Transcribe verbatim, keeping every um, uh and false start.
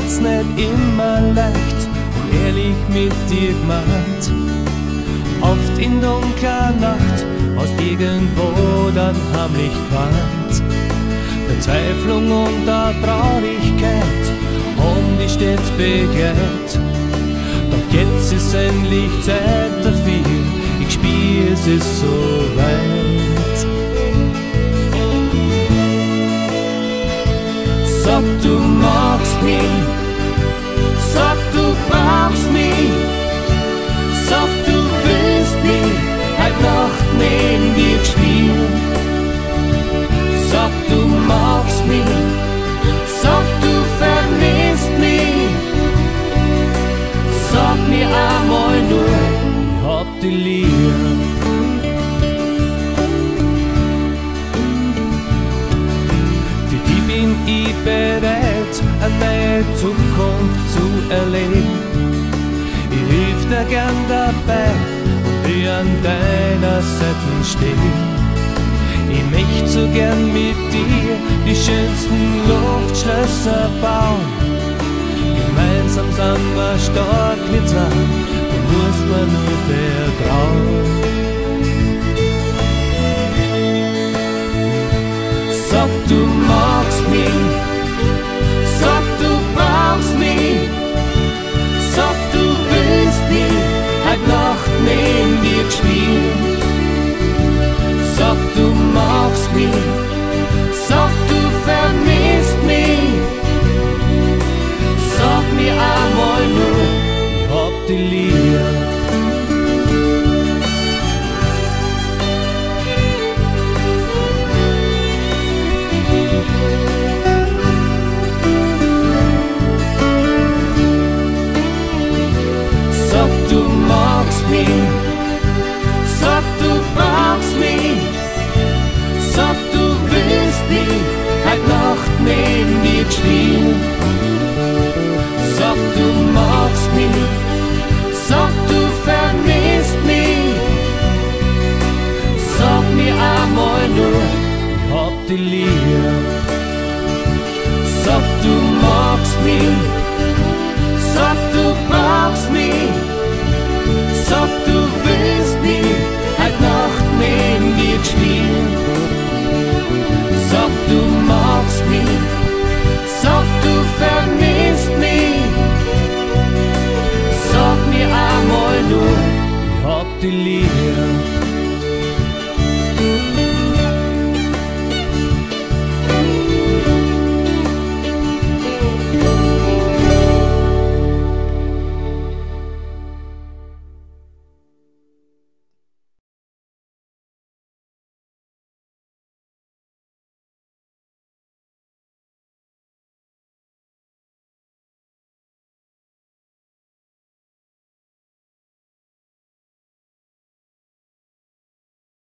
hat's nicht immer leicht und ehrlich mit dir gemeint. Oft in dunkler Nacht hast irgendwo dann heimlich geweint. Verzweiflung und der Traurigkeit haben dich stets begehrt. Doch jetzt ist endlich Zeit dafür, ich spür, es ist so weit. Sag, du magst mich, sag, du brauchst mich, sag, du willst mich heut Nacht neben dir spielen. Sag, du magst mich, sag, du vermisst mich, sag mir einmal nur, ich hab dich lieb. Für die bin ich bereit, eine neue Zukunft zu erleben. Ich hilf dir gern dabei und will an deiner Seite stehen. Ich möcht so gern mit dir die schönsten Luftschlösser bauen. Gemeinsam sind wir stark wie zwei, du musst mir nur vertrauen. Sag, du magst mich, sag, du brauchst mich, sag, du willst mich heut Nacht neben dir spielen. Sag, du magst mich, sag, du vermisst mich, sag mir einmal nur, ich hab dich lieb. Sag, du magst mich, sag, du brauchst mich, sag, du willst mich heut Nacht neben dir spielen. Sag, du magst mich, sag, du vermisst mich, sag mir einmal nur, ich hab dich lieb. Sag, du magst mich, sag, du brauchst mich, sag, du willst mich heut Nacht neben dir spielen. Sag, du magst mich, sag, du vermisst mich, sag mir einmal nur, ich hab dich lieb.